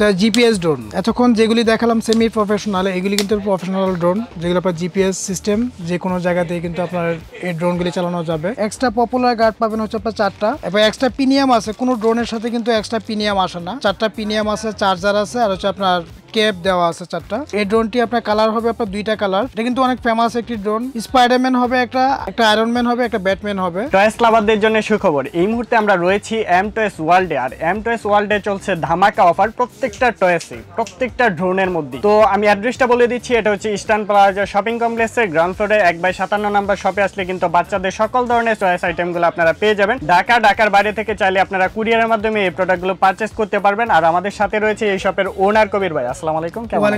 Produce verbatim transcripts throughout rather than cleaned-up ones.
এটা GPS drone. এতক্ষণ যেগুলি দেখালাম সেমি প্রফেশনাল, এগুলি কিন্তু প্রফেশনাল ড্রোন, যেগুলো আপনার জিপিএস সিস্টেম যে কোনো জায়গাতেই কিন্তু আপনার এই ড্রোনগুলি চালানো যাবে। এক্সট্রা পপুলার গার্ড পাবেন হচ্ছে আপনার চারটা, এবং এক্সট্রা প্রিমিয়াম আছে। কোনো ড্রোনের সাথে কিন্তু এক্সট্রা প্রিমিয়াম আসে না। চারটা প্রিমিয়াম আছে, চার্জার আছে, আর হচ্ছে আপনার ক্যাপ দেওয়া আছে চারটা। এই ড্রোনটি আপনার কালার হবে আপনার দুইটা কালার। এটা কিন্তু অনেক ফেমাস একটি ড্রোন। স্পাইডারম্যান হবে একটা, একটা আয়রন ম্যান হবে, একটা ব্যাটম্যান হবে। টয়েস লাভারদের জন্য সুখবর, এই মুহূর্তে আমরা রয়েছি এম টয়েস ওয়ার্ল্ডে। আর এম টয়েস ওয়ার্ল্ডে চলছে ধামাকা অফার প্রত্যেকটা টয়েসে, প্রত্যেকটা ড্রোনের মধ্যে। তো আমি অ্যাড্রেসটা বলে দিচ্ছি, এটা হচ্ছে ইস্টার্ন প্লাজা শপিং কমপ্লেক্সের গ্রাউন্ড ফ্লোরে এক বাই সাতান্ন নাম্বার শপে আসলে কিন্তু বাচ্চাদের সকল ধরনের টয়েস আইটেমগুলো আপনারা পেয়ে যাবেন। ঢাকা ঢাকার বাইরে থেকে চাইলে আপনারা কুরিয়ারের মাধ্যমে এই প্রোডাক্টগুলো পারচেস করতে পারবেন। আর আমাদের সাথে রয়েছে এই শপের ওনার কবির ভাই। আসসালামু আলাইকুম। কেমন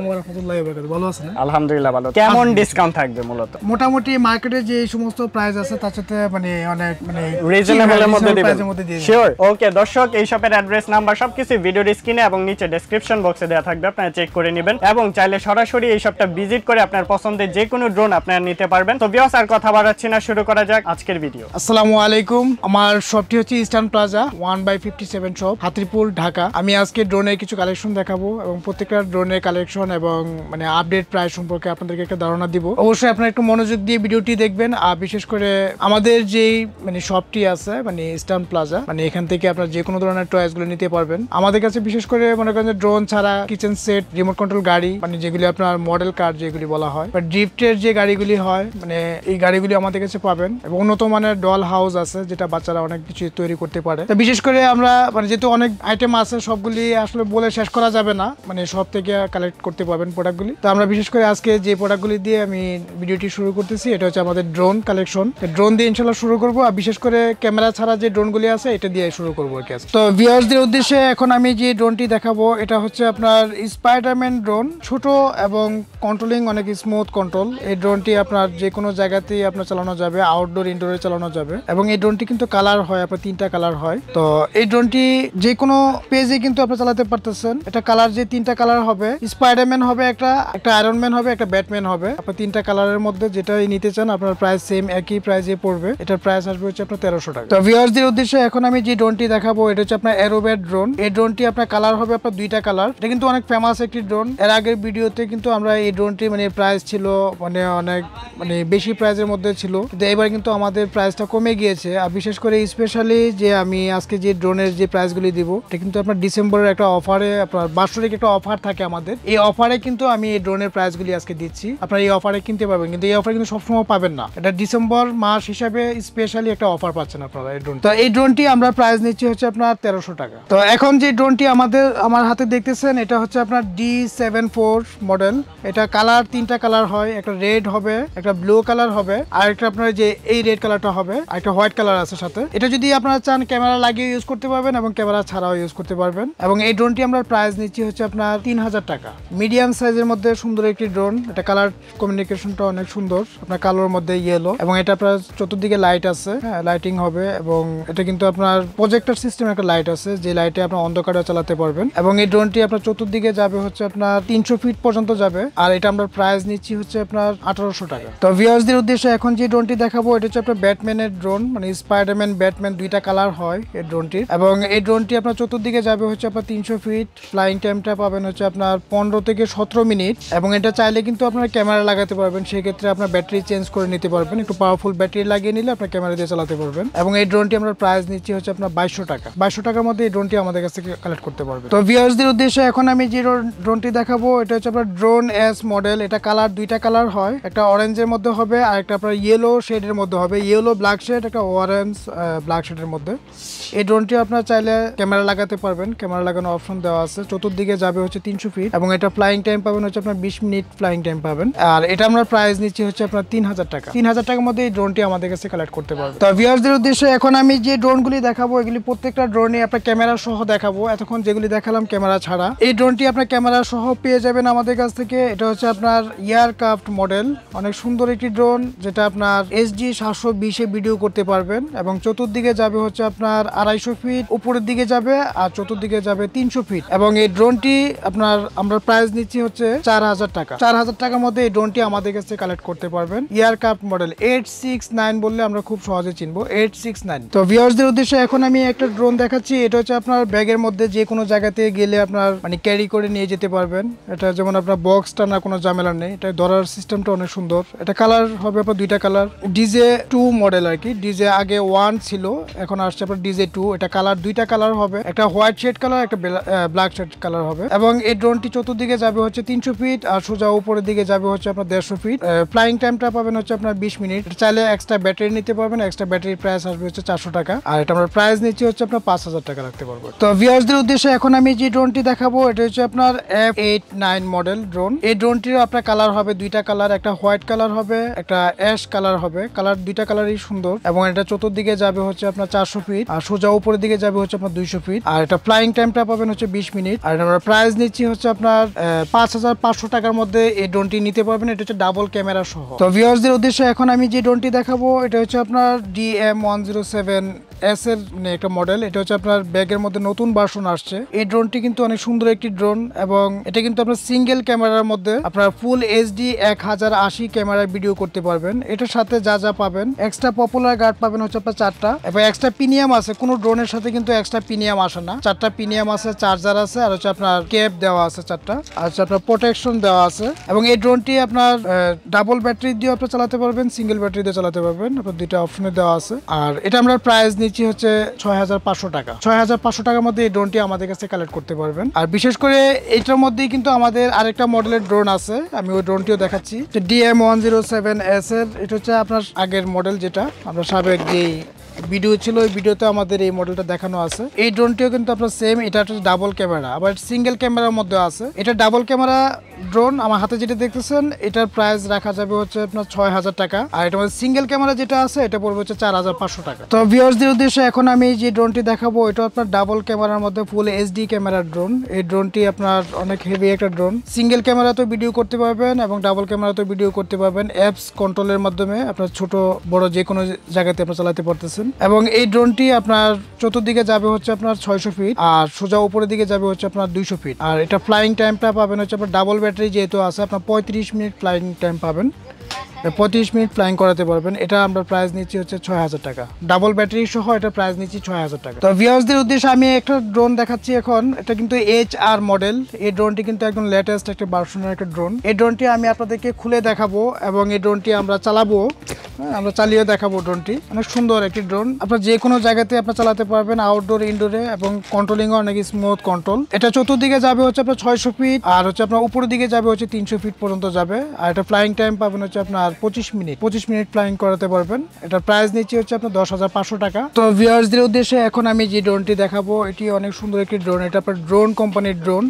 আলহামদুলিল্লাহ ভালো। কেমন ডিসকাউন্ট থাকবে? মূলত মোটামুটি মার্কেটে যে সমস্ত প্রাইস আছে তার সাথে মানে অনেক মানে রিজনেবলের মধ্যে দিবেন। শিওর। ওকে দর্শক, এই শপের অ্যাড্রেস নাম্বার সবকিছু ভিডিওর স্ক্রিনে এবং নিচে ডেসক্রিপশন বক্সে দেওয়া থাকবে, আপনারা চেক করে নেবেন। এবং চাইলে সরাসরি এই শপটা ভিজিট করে আপনার পছন্দের যে কোনো ড্রোন আপনারা নিতে পারবেন। তো ভিউয়ার্স, আর কথা বাড়াচ্ছি না, শুরু করা যাক আজকের ভিডিও। আসসালামু আলাইকুম। আমার শপটি হচ্ছে eastern plaza one by fifty seven shop, Hatirpool, Dhaka. আমি আজকে ড্রোনের কিছু কালেকশন দেখাবো এবং প্রত্যেকটা ড্রোনের কালেকশন এবং মানে আপডেট প্রাইস সম্পর্কে আপনাদেরকে একটা ধারণা দিব। অবশ্যই আপনারা একটু মনোযোগ দিয়ে ভিডিওটি দেখবেন। আর বিশেষ করে আমাদের যেই মানে শপটি আছে মানে ইস্টার্ন প্লাজা, মানে এখান থেকে আপনারা যে কোনো ধরনের টয়েস গুলো নিতে পারবেন। আমাদের কাছে বিশেষ করে মনে করেন যে ড্রোন ছাড়া কিচেন সেট, রিমোট কন্ট্রোল গাড়ি, মানে যেগুলি আপনার মডেল কার যেগুলি বলা হয় বা ড্রিফটের যে গাড়িগুলি হয়, মানে এই গাড়িগুলি আমাদের কাছে পাবেন। এবং উন্নত মানের ডল হাউস আছে, যেটা বাচ্চারা অনেক কিছু তৈরি করতে পারে। তো বিশেষ করে আমরা মানে যেহেতু অনেক আইটেম আছে, সবগুলি আসলে বলে শেষ করা যাবে না, মানে সব থেকে কালেক্ট করতে পারবেন প্রোডাক্টগুলি। তো আমরা বিশেষ করে আজকে যে প্রোডাক্টগুলি দিয়ে আমি ভিডিওটি শুরু করতেছি, এটা হচ্ছে আমাদের ড্রোন কালেকশন। ড্রোন দিয়ে ইনশাআল্লাহ শুরু করবো। আর বিশেষ করে ক্যামেরা ছাড়া যে ড্রোনগুলি আছে এটা দিয়ে শুরু করবো আর কি। তো ভিউয়ার্সদের উদ্দেশ্যে এখন আমি যে ড্রোনটি দেখাবো, এটা হচ্ছে আপনার স্পাইডারম্যান ড্রোন। ছোট এবং কন্ট্রোলিং অনেক স্মুথ কন্ট্রোল। এই ড্রোনটি আপনার যে কোনো জায়গাতেই আপনার চালানো যাবে, আউটডোর ইনডোরে চালানো যাবে। এবং এই ড্রোনটি কিন্তু কালার হয়, আপনার তিনটা কালার হয়। তো এই ড্রোনটি যে কোনো পেজে কিন্তু আপনি চালাতে পারতেছেন। এটা কালার যে তিনটা কালার হবে, স্পাইডারম্যান হবে একটা, একটা আয়রন ম্যান হবে, একটা ব্যাটম্যান হবে। আপনার তিনটা কালারের মধ্যে যেটাই নিতে চান আপনার প্রাইস সেম একই প্রাইসে পড়বে। এটার প্রাইস আসবে হচ্ছে আপনার তেরোশো টাকা। তো ভিউয়ার্সদের উদ্দেশ্যে এখন আমি যে ড্রোনটি দেখাবো, এটা হচ্ছে আপনার এরোব্যাট ড্রোন। এই ড্রোনটি আপনার কালার হবে আপনার দুইটা কালার। এটা কিন্তু অনেক ফেমাস একটি ড্রোন। এর আগের ভিডিওতে কিন্তু আমরা এই ড্রোনটি মানে প্রাইস ছিল মানে অনেক মানে বেশি প্রাইসের মধ্যে ছিল, কিন্তু এবার কিন্তু আমাদের প্রাইসটা কমে গিয়েছে। আর বিশেষ করে স্পেশালি যে আমি আজকে যে ড্রোনের যে প্রাইসগুলি দিব, এটা কিন্তু আপনার ডিসেম্বরের একটা অফারে, আপনার বাৎসরিক একটা অফার থাকে আমাদের। এই অফারে কিন্তু আমি এই ড্রোনের প্রাইসগুলি আজকে দিচ্ছি। আপনারা এই অফারে কিনতে পারবেন, কিন্তু এই অফার কিন্তু সবসময় পাবেন না। এটা ডিসেম্বর মাস হিসাবে স্পেশালি একটা অফার পাচ্ছেন আপনারা এই ড্রোন। তো এই ড্রোনটি আমরা প্রাইস নিচ্ছি হচ্ছে আপনার তেরোশো টাকা। তো এখন যে ড্রোনটি আমাদের আমার হাতে দেখতেছেন, এটা হচ্ছে আপনার ডি সেভেন ফোর মডেল। এটা কালার তিনটা কালার হয়, একটা রেড হবে, একটা ব্লু কালার হবে, আর একটা আপনার যে এই রেড কালারটা হবে, আর একটা হোয়াইট কালার আছে সাথে। এটা যদি আপনারা চান ক্যামেরা লাগিয়ে ইউজ করতে পারবেন এবং ক্যামেরা ছাড়াও ইউজ করতে পারবেন। এবং এই ড্রোনটি আমরা প্রাইস নিচ্ছি হচ্ছে আপনার তিন হাজার টাকা। মিডিয়াম সাইজের মধ্যে সুন্দর একটি ড্রোন। এটা কালার কমিউনিকেশনটা অনেক সুন্দর, আপনার কালোর মধ্যে ইয়েলো, এবং এটা আপনার চতুর্দিকে লাইট আছে, হ্যাঁ লাইটিং হবে। এবং এটা কিন্তু আপনার প্রজেক্টর সিস্টেম একটা লাইট আছে, যে লাইটে আপনার অন্ধকারে চালাতে পারবেন। এবং এই ড্রোনটি আপনার চতুর্দিকে যাবে হচ্ছে আপনার তিনশো ফিট পর্যন্ত যাবে। আর এটা আমরা প্রাইস নিচ্ছি হচ্ছে আপনার আঠারোশো টাকা। তো ভিউয়ার্সদের উদ্দেশ্যে এখন যে ড্রোনটি দেখাবো, এটা হচ্ছে আপনার ব্যাটম্যানের ড্রোন, মানে স্পাইডারম্যান ব্যাটম্যান দুইটা কালার হয় এই ড্রোনটির। এবং এই ড্রোনটি আপনার চতুর্দিকে যাবে হচ্ছে আপনার তিনশো ফিট। ফ্লাইং টাইমটা পাবেন হচ্ছে আপনার পনেরো থেকে সতেরো মিনিট। এবং এটা চাইলে কিন্তু আপনার ক্যামেরা লাগাতে পারবেন, সেক্ষেত্রে আপনার ব্যাটারি চেঞ্জ করে নিতে পারবেন। একটু পাওয়ারফুল ব্যাটারি লাগিয়ে নিলে আপনার ক্যামেরা দিয়ে চালাতে পারবেন। এবং এই ড্রোনটি আমরা প্রাইস নিচ্ছি হচ্ছে আপনার বাইশশো টাকা। বাইশশো টাকার মধ্যে এই ড্রোনটি আমাদের কাছ থেকে কালেক্ট করতে পারবেন। তো ভিউয়ার্সদের উদ্দেশ্যে এখন আমি যে ড্রোনটি দেখাবো, এটা হচ্ছে আপনার ড্রোন এস মডেল। এটা কালার দুইটা কালার হয়, একটা অরেঞ্জের মধ্যে হবে আর একটা আপনার ইয়েলো শেডের মধ্যে হবে। ইয়েলো ব্ল্যাক শেড, একটা অরেঞ্জ ব্ল্যাক শেডের মধ্যে। এই ড্রোনটি আপনার চাইলে ক্যামেরা লাগাতে পারবেন, ক্যামেরা লাগানোর অপশন দেওয়া আছে। চতুর্দিকে যাবে হচ্ছে তিনশো ফিট এবং এটা ফ্লাইং টাইম পাবেন হচ্ছে আপনার বিশ মিনিট ফ্লাইং টাইম পাবেন। আর এটা আমরা প্রাইস নিচ্ছি হচ্ছে আপনার তিন হাজার টাকা। তিন হাজার টাকার মধ্যে এই ড্রোনটি আমাদের কাছে কালেক্ট করতে পারবেন। তো ভিউয়ার্সদের উদ্দেশ্যে এখন আমি যে ড্রোনগুলি দেখাবো, এগুলি প্রত্যেকটা ড্রোনে আপনার ক্যামেরা সহ দেখাবো। এতক্ষণ যেগুলি দেখালাম ক্যামেরা ছাড়া, এই ড্রোনটি আপনার ক্যামেরা সহ পেয়ে যাবেন আমাদের কাছ থেকে। এটা হচ্ছে আপনার এয়ারক্রাফট মডেল, অনেক সুন্দর একটি ড্রোন, যেটা আপনার এসডি সাতশো বিশে ভিডিও করতে পারবেন। এবং চতুর্দিকে যাবে হচ্ছে আপনার আড়াইশো ফিট, উপরের দিকে যাবে আর চতুর্দিকে যাবে তিনশো ফিট। এবং এই ড্রোনটি আপনার আমরা প্রাইস নিচ্ছি হচ্ছে চার হাজার টাকা। চার হাজার টাকার মধ্যে এই ড্রোনটি আমাদের কাছে কালেক্ট করতে পারবেন। Aircraft model eight six nine বললে আমরা খুব সহজে চিনবো, এইট সিক্স নাইন। তো ভিউয়ার্সদের উদ্দেশ্যে এখন আমি একটা ড্রোন দেখাচ্ছি। এটা হচ্ছে আপনার ব্যাগের মধ্যে যে কোনো জায়গাতে গেলে আপনার মানে ক্যারি করে নিয়ে যেতে পারবেন। এটা যেমন আপনার বক্স টানা কোনো ঝামেলা নেই, এটা ধরার সিস্টেমটা অনেক সুন্দর। এটা কালার হবে আপনার দুইটা কালার, ডিজে টু মডেল আর কি। ডিজে আগে ওয়ান ছিল, এখন আসছে আপনার ডিজে টু। এটা কালার দুইটা কালার হবে, একটা হোয়াইট শেড কালার, একটা ব্ল্যাক শেড কালার হবে। এবং এই ড্রোনটি চতুর্দিকে যাবে হচ্ছে তিনশো ফিট আর সোজা উপরের দিকে যাবে হচ্ছে আপনার দেড়শো ফিট। ফ্লাইং টাইমটা পাবেন হচ্ছে আপনার বিশ মিনিট। চাইলে এক্সট্রা ব্যাটারি নিতে পারবেন, এক্সট্রা ব্যাটারির প্রাইস আসবে হচ্ছে চারশো টাকা। আর এটা আমরা প্রাইস নিচ্ছি হচ্ছে আপনার পাঁচ হাজার টাকা রাখতে পারবো। তো ভিউয়ার্সদের উদ্দেশ্যে এখন আমি যে ড্রোনটি দেখাবো এটা হচ্ছে আপনার F eight nine model drone. এই ড্রোনটির আপনার কালার হবে দুইটা কালার, একটা হোয়াইট কালার হবে, একটা অ্যাশ কালার হবে। কালার দুইটা কালারই সুন্দর এবং এটা চতুর্দিকে যাবে হচ্ছে আপনার চারশো ফিট আর সোজা উপরের দিকে যাবে হচ্ছে আপনার দুইশো ফিট। আর এটা ফ্লাইং টাইমটা পাবেন হচ্ছে বিশ মিনিট। আর আমরা প্রাইস নিচ্ছি হচ্ছে আপনার পাঁচ হাজার পাঁচশো টাকার মধ্যে এই ড্রোনটি নিতে পারবেন। এটা হচ্ছে ডাবল ক্যামেরা সহ। তো ভিউয়ার্সদের উদ্দেশ্যে এখন আমি যে ড্রোনটি দেখাবো এটা হচ্ছে আপনার D M one zero seven S এর একটা মডেল। এটা হচ্ছে আপনার ব্যাগের মধ্যে নতুন ভার্সন আসছে। এই ড্রোনটি কিন্তু অনেক সুন্দর একটি ড্রোন এবং এটা কিন্তু আপনার সিঙ্গেল ক্যামেরার মধ্যে আপনার ফুল এইচডি এক হাজার আশি ক্যামেরায় ভিডিও করতে পারবেন। এটার সাথে যা যা পাবেন, এক্সট্রা পপুলার গার্ড পাবেন হচ্ছে আপনার চারটা এবং এক্সট্রা প্রিমিয়াম আছে। কোনো ড্রোনের সাথে কিন্তু এক্সট্রা প্রিমিয়াম আসে না। চারটা প্রিমিয়াম আছে, চার্জার আছে আর হচ্ছে আপনার কেপ দেওয়া আছে চারটা, আর হচ্ছে আপনার প্রোটেকশন দেওয়া আছে। এবং এই ড্রোনটি আপনার ডাবল ব্যাটারি দিয়ে আপনি চালাতে পারবেন, সিঙ্গেল ব্যাটারি দিয়ে চালাতে পারবেন। আপনার দুইটা অপশনে দেওয়া আছে। আর এটা আমরা প্রাইস নিচ্ছি হচ্ছে ছয় হাজার পাঁচশো টাকা। ছয় হাজার পাঁচশো টাকার মধ্যে এই ড্রোনটি আমাদের কাছে কালেক্ট করতে পারবেন। আর বিশেষ করে এটার মধ্যেই কিন্তু আমাদের আরেকটা মডেলের ড্রোন আছে, আমি ওই ড্রোনটিও দেখাচ্ছি। D M one zero seven S এর এটা হচ্ছে আপনার আগের মডেল, যেটা আমরা সাবেক যেই ভিডিও ছিল ওই ভিডিওতে আমাদের এই মডেলটা দেখানো আছে। এই ড্রোনটিও কিন্তু আপনার সেম, এটা হচ্ছে ডাবল ক্যামেরা, আবার সিঙ্গেল ক্যামেরার মধ্যে আছে। এটা ডাবল ক্যামেরা ড্রোন। আমার হাতে যেটা দেখতেছেন এটার প্রাইস রাখা যাবে হচ্ছে আপনার ছয় হাজার টাকা। আর এটা সিঙ্গেল ক্যামেরা যেটা আছে এটা পড়বে হচ্ছে চার হাজার পাঁচশো টাকা। তো ভিউয়ার্সদের উদ্দেশ্যে এখন আমি যে ড্রোনটি দেখাবো এটা আপনার ডাবল ক্যামেরার মধ্যে ফুল এইচডি ক্যামেরার ড্রোন। এই ড্রোনটি আপনার অনেক হেভি একটা ড্রোন। সিঙ্গেল ক্যামেরাতেও ভিডিও করতে পারবেন এবং ডাবল ক্যামেরাতেও ভিডিও করতে পারবেন। অ্যাপস কন্ট্রোলের মাধ্যমে আপনার ছোট বড় যে কোনো জায়গাতে আপনার চালাতে পারতেছেন। এবং এই ড্রোনটি আপনার চতুর্দিকে যাবে হচ্ছে আপনার ছয়শো ফিট আর সোজা উপরের দিকে যাবে হচ্ছে আপনার দুইশো ফিট। আর এটা ফ্লাইং টাইমটা পাবেন হচ্ছে আপনার ডাবল ব্যাটারি যেহেতু আছে, আপনার পঁয়ত্রিশ মিনিট ফ্লাইং টাইম পাবেন, পঁয়ত্রিশ মিনিট ফ্লাইং করাতে পারবেন। এটা আমরা প্রাইস নিচ্ছি হচ্ছে ছয় হাজার টাকা। ডাবল ব্যাটারি সহ এটা প্রাইস নিচ্ছি ছয় হাজার টাকা। তো ভিউয়ার্সদের উদ্দেশ্যে আমি একটা ড্রোন দেখাচ্ছি এখন। এটা কিন্তু এইচ আর মডেল। এই ড্রোনটি কিন্তু একদম লেটেস্ট একটা ভার্সনের একটা ড্রোন। এই ড্রোনটি আমি আপনাদেরকে খুলে দেখাবো এবং এই ড্রোনটি আমরা চালাবো, আমরা চালিয়ে দেখাবো। ড্রোনটি অনেক সুন্দর একটি ড্রোন, আপনার যে কোনো জায়গাতে আপনার চালাতে পারবেন, আউটডোর ইনডোরে, এবং কন্ট্রোলিং অনেক স্মুথ কন্ট্রোল। এটা চতুর্দিকে যাবে হচ্ছে আপনার ছয়শো ফিট আর হচ্ছে আপনার উপরের দিকে যাবে হচ্ছে তিনশো ফিট পর্যন্ত যাবে। আর এটা ফ্লাইং টাইম পাবেন হচ্ছে আপনার পঁচিশ মিনিট পঁচিশ মিনিট ফ্লাইং করাতে পারবেন। এটার প্রাইস নিচ্ছি হচ্ছে আপনার দশ হাজার পাঁচশো টাকা। তো ভিউয়ার্সদের উদ্দেশ্যে এখন আমি যে ড্রোনটি দেখাবো এটি অনেক সুন্দর একটি ড্রোন। এটা আপনার ড্রোন কোম্পানির ড্রোন।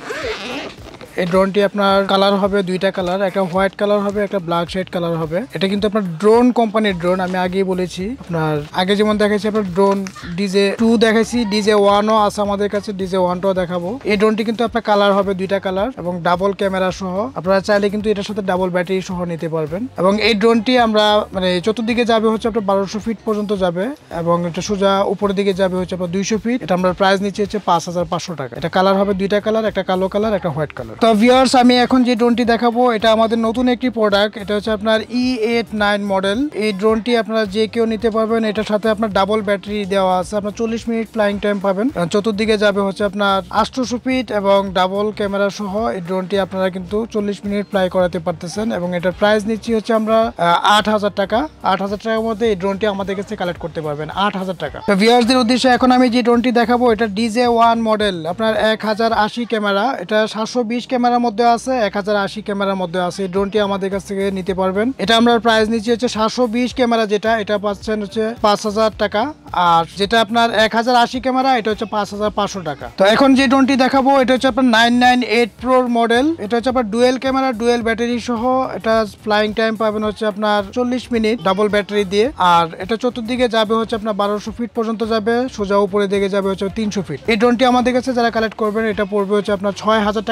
এই ড্রোনটি আপনার কালার হবে দুইটা কালার, একটা হোয়াইট কালার হবে, একটা ব্ল্যাক শেড কালার হবে। এটা কিন্তু আপনার ড্রোন কোম্পানির ড্রোন। আমি আগেই বলেছি, আপনার আগে যেমন দেখাইছি আপনার ড্রোন ডিজে টু দেখাইছি, ডিজে ওয়ানও আছে আমাদের কাছে, ডিজে ওয়ানটাও দেখাবো। এই ড্রোনটি কিন্তু আপনার কালার হবে দুইটা কালার এবং ডাবল ক্যামেরা সহ। আপনারা চাইলে কিন্তু এটার সাথে ডাবল ব্যাটারি সহ নিতে পারবেন। এবং এই ড্রোনটি আমরা মানে চতুর্দিকে যাবে হচ্ছে আপনার বারোশো ফিট পর্যন্ত যাবে এবং এটা সোজা উপরের দিকে যাবে হচ্ছে আপনার দুইশো ফিট। এটা আমরা প্রাইস নিচ্ছি হচ্ছে পাঁচ হাজার পাঁচশো টাকা। এটা কালার হবে দুইটা কালার, একটা কালো কালার, একটা হোয়াইট কালার। তো ভিউয়ার্স আমি এখন যে ড্রোনটি দেখাবো এটা আমাদের নতুন একটি প্রোডাক্ট। এটা হচ্ছে আপনার ই এইট নাইন মডেল। এই ড্রোনটি আপনারা যে কেউ নিতে পারবেন। এটার সাথে আপনার ডাবল ব্যাটারি দেওয়া আছে। আপনার চল্লিশ মিনিট ফ্লাইং টাইম পাবেন। চতুর্দিকে যাবে হচ্ছে আপনার আটশোশো ফিট এবং ডাবল ক্যামেরা সহ এই ড্রোনটি আপনারা কিন্তু চল্লিশ মিনিট ফ্লাই করাতে পারতেছেন। এবং এটার প্রাইস নিচ্ছি হচ্ছে আমরা আট হাজার টাকা। আট হাজার টাকার মধ্যে এই ড্রোনটি আমাদের কাছে কালেক্ট করতে পারবেন, আট হাজার টাকা। তো ভিউয়ার্সদের উদ্দেশ্যে এখন আমি যে ড্রোনটি দেখাবো এটা ডিজে ওয়ান মডেল। আপনার এক হাজার আশি ক্যামেরা। এটা সাতশো বিশ ক্যামেরার মধ্যে আছে, এক হাজার আশি ক্যামেরার মধ্যে আছে। এই ড্রোনটি আমাদের কাছ থেকে নিতে পারবেন। এটা আমরা প্রাইস নিচ্ছি হচ্ছে সাতশো বিশ ক্যামেরা, যেটা এটা পাচ্ছেন হচ্ছে পাঁচ হাজার টাকা। আর যেটা আপনার এক হাজার আশি ক্যামেরা এটা হচ্ছে পাঁচ হাজার পাঁচশো টাকা। তো এখন যে ড্রোনটি দেখাবো এটা হচ্ছে আপনার নাইন নাইন এইট প্রোর মডেল। এটা হচ্ছে আপনার ডুয়েল ক্যামেরা, ডুয়েল ব্যাটারি সহ। এটা ফ্লাইং টাইম পাবেন হচ্ছে আপনার চল্লিশ মিনিট ডাবল ব্যাটারি দিয়ে। আর এটা চতুর্দিকে যাবে হচ্ছে আপনার বারোশো ফিট পর্যন্ত যাবে, সোজা উপরে দিকে যাবে হচ্ছে তিনশো ফিট। এই ড্রোনটি আমাদের কাছে যারা কালেক্ট করবেন এটা পড়বে হচ্ছে আপনার ছয় হাজার টাকা হলে এই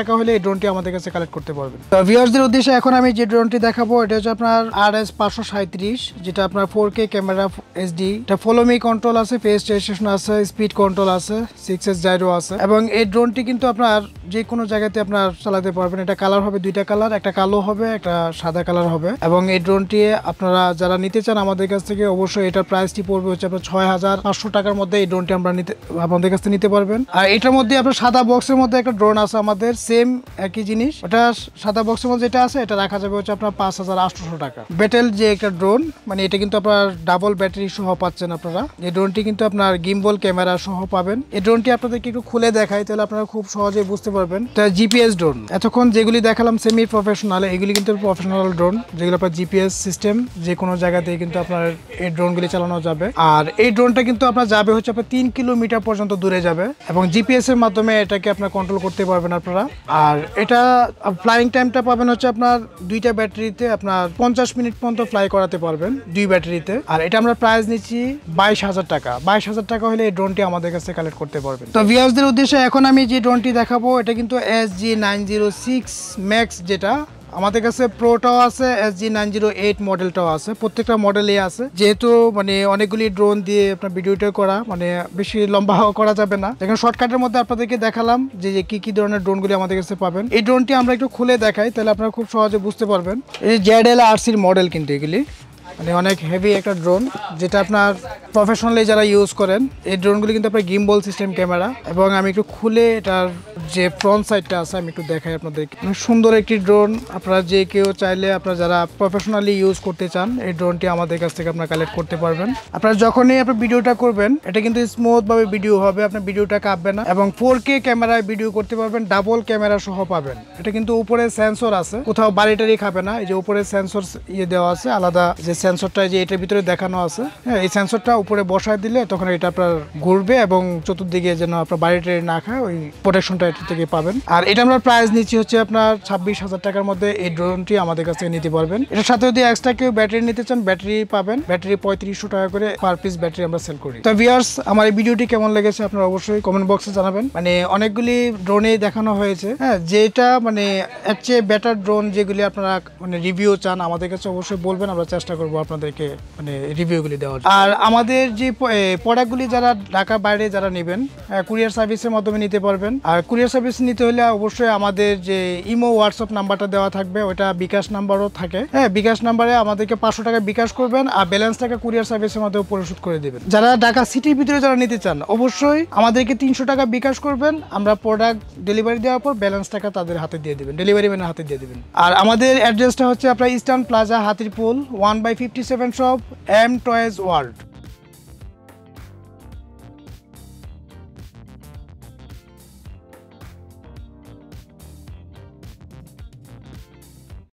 ড্রোনটি আমাদের কাছে কালেক্ট করতে পারবেন। তো ভিউয়ার্সদের উদ্দেশ্যে এখন আমি যে ড্রোনটি দেখাবো এটা হচ্ছে আপনার আর এস পাঁচশো সাঁত্রিশ, যেটা আপনার ফোর কে ক্যামেরা এইচডি, এটা ফলোমি কন্ট্রোল আছে, ফেস রেজিস্ট্রেশন আছে, স্পিড কন্ট্রোল আছে, সিক্স এস জাইরো আছে এবং এই ড্রোনটি কিন্তু আপনার যে কোনো জায়গাতে আপনার চালাতে পারবেন। এটা কালার হবে দুইটা কালার, একটা কালো হবে একটা সাদা কালার হবে এবং এই ড্রোনটি আপনারা যারা নিতে চান আমাদের কাছ থেকে অবশ্যই এটার প্রাইসটি পড়বে হচ্ছে আপনার ছয় হাজার পাঁচশো টাকার মধ্যে এই ড্রোনটি আমরা নিতে আমাদের কাছ থেকে নিতে পারবেন। আর এটার মধ্যে আপনার সাদা বক্সের মধ্যে একটা ড্রোন আছে আমাদের সেম একই জিনিস, ওটা সাদা বক্সের মধ্যে যেটা আছে এটা রাখা যাবে হচ্ছে আপনার পাঁচ হাজার আটশো টাকা। ব্যাটেল যে একটা ড্রোন মানে এটা কিন্তু আপনার ডাবল ব্যাটারি সহ পাচ্ছেন আপনারা। এই ড্রোনটি কিন্তু আপনার গিম্বল ক্যামেরা সহ পাবেন। এই ড্রোনটি আপনাদেরকে একটু খুলে দেখাই তাহলে আপনারা খুব সহজেই বুঝতে পারবেন। এটা জিপিএস ড্রোন। এতক্ষণ যেগুলি দেখালাম সেমি প্রফেশনাল, এগুলি কিন্তু প্রফেশনাল ড্রোন যেগুলো আপনার জিপিএস সিস্টেম যে কোনো জায়গাতেই কিন্তু আপনার এই ড্রোনগুলি চালানো যাবে। আর এই ড্রোনটা কিন্তু আপনার যাবে হচ্ছে আপনার তিন কিলোমিটার পর্যন্ত দূরে যাবে এবং জিপিএস এর মাধ্যমে এটাকে আপনার কন্ট্রোল করতে পারবেন আপনারা। আর এটা ফ্লাইং টাইমটা পাবেন হচ্ছে আপনার দুইটা ব্যাটারিতে আপনার পঞ্চাশ মিনিট পর্যন্ত ফ্লাই করাতে পারবেন দুই ব্যাটারিতে। আর এটা আমরা প্রাইস নিচ্ছি বাইশ হাজার টাকা। বাইশ হাজার টাকা হলে এই ড্রোনটি আমাদের কাছে কালেক্ট করতে পারবেন। তো ভিউয়ার্সদের উদ্দেশ্যে এখন আমি যে ড্রোনটি দেখাবো এটা কিন্তু S G nine zero six max, যেটা আমাদের কাছে প্রোটাও আছে, S G nine zero eight মডেলটাও আছে, প্রত্যেকটা মডেলে আছে। যেহেতু মানে অনেকগুলি ড্রোন দিয়ে আপনার ভিডিওটা করা মানে বেশি লম্বা করা যাবে না, এখানে শর্টকাটের মধ্যে আপনাদেরকে দেখালাম যে কি কি ধরনের ড্রোনগুলি আমাদের কাছে পাবেন। এই ড্রোনটি আমরা একটু খুলে দেখাই তাহলে আপনারা খুব সহজে বুঝতে পারবেন। এই জেড এল আর সির মডেল কিন্তু এগুলি মানে অনেক হেভি একটা ড্রোন যেটা আপনার প্রফেশনালি যারা ইউজ করেন। এই ড্রোনগুলি কিন্তু আপনার গিম্বল সিস্টেম ক্যামেরা এবং আমি একটু খুলে এটার যে ফ্রন্ট সাইডটা আছে আমি একটু দেখাই আপনাদেরকে। সুন্দর একটি ড্রোন, আপনারা যে কেউ চাইলে আপনারা যারা প্রফেশনালি ইউজ করতে চান এই ড্রোনটি আমাদের কাছ থেকে আপনারা কালেক্ট করতে পারবেন। আপনারা যখনই আপনার ভিডিওটা করবেন এটা কিন্তু স্মুথ ভাবে ভিডিও হবে, আপনার ভিডিওটা কাঁপবে না এবং ফোর কে ক্যামেরায় ভিডিও করতে পারবেন, ডাবল ক্যামেরা সহ পাবেন। এটা কিন্তু উপরে সেন্সর আছে, কোথাও বাড়িটারি খাবে না। এই যে উপরে সেন্সর ইয়ে দেওয়া আছে আলাদা, যে সেন্সরটা যে এটার ভিতরে দেখানো আছে, হ্যাঁ এই সেন্সরটা উপরে বসায় দিলে তখন এটা আপনার ঘুরবে এবং চতুর্দিকে যেন আপনার বাড়িটা না খায় ওই প্রোটেকশনটা এটা থেকে পাবেন। আর এটা আমরা প্রাইস নিচ্ছি হচ্ছে আপনার ছাব্বিশ হাজার টাকার মধ্যে এই ড্রোনটি আমাদের কাছ থেকে নিতে পারবেন। এটার সাথে যদি এক্সট্রা কেউ ব্যাটারি নিতে চান ব্যাটারি পাবেন, ব্যাটারি পঁয়ত্রিশশো টাকা করে পার পিস ব্যাটারি আমরা সেল করি। তো ভিউয়ার্স আমার এই ভিডিওটি কেমন লেগেছে আপনারা অবশ্যই কমেন্ট বক্সে জানাবেন। মানে অনেকগুলি ড্রোনে দেখানো হয়েছে, হ্যাঁ যেটা মানে এর চেয়ে বেটার ড্রোন যেগুলি আপনারা মানে রিভিউ চান আমাদের কাছে অবশ্যই বলবেন, আমরা চেষ্টা করবো আপনাদেরকে মানে রিভিউগুলি দেওয়ার। আর আমাদের যে প্রোডাক্টগুলি যারা ঢাকার বাইরে যারা নেবেন কুরিয়ার সার্ভিসের মাধ্যমে নিতে পারবেন। আর কুরিয়ার সার্ভিস নিতে হলে অবশ্যই আমাদের যে ইমো হোয়াটসঅ্যাপ নাম্বারটা দেওয়া থাকবে ওটা বিকাশ নাম্বারও থাকে, হ্যাঁ বিকাশ নাম্বারে আমাদেরকে পাঁচশো টাকা বিকাশ করবেন আর ব্যালেন্স টাকা কুরিয়ার সার্ভিসের মাধ্যমে পরিশোধ করে দেবেন। যারা ঢাকা সিটির ভিতরে যারা নিতে চান অবশ্যই আমাদেরকে তিনশো টাকা বিকাশ করবেন, আমরা প্রোডাক্ট ডেলিভারি দেওয়ার পর ব্যালেন্স টাকা তাদের হাতে দিয়ে দেবেন, ডেলিভারি ম্যানের হাতে দিয়ে দেবেন। আর আমাদের অ্যাড্রেসটা হচ্ছে আপনার eastern plaza Hatirpool one by fifty seven shop M toys world.